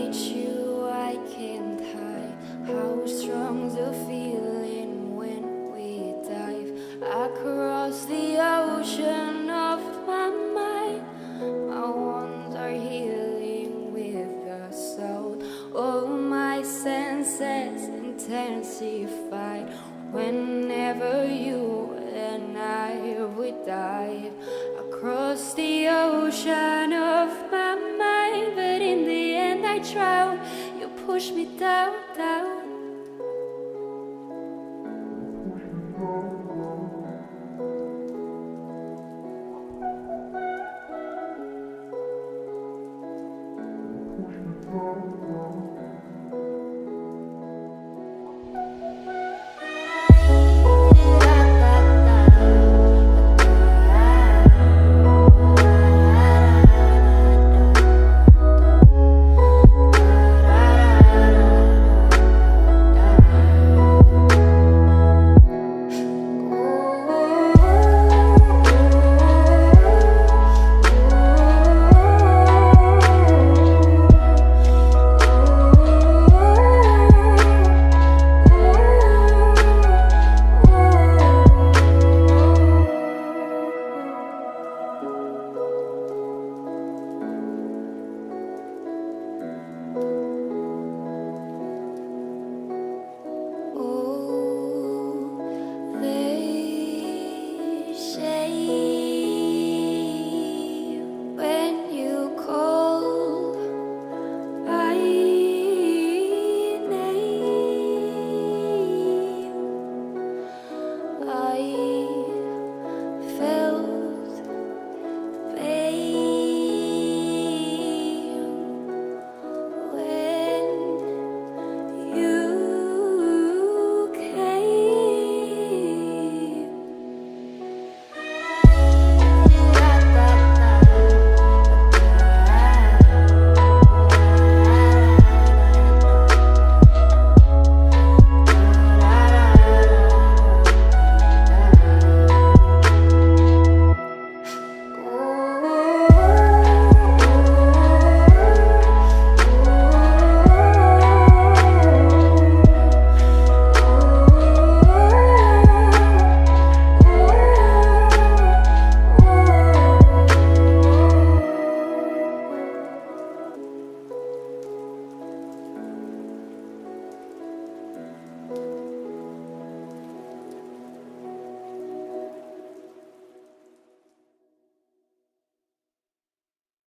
need you, I can't hide how strong's the feeling when we dive across the ocean of my mind. My wounds are healing with the salt. All my senses intensified whenever you and I would dive across the ocean of my mind. But in the end I drown. You push me down, down.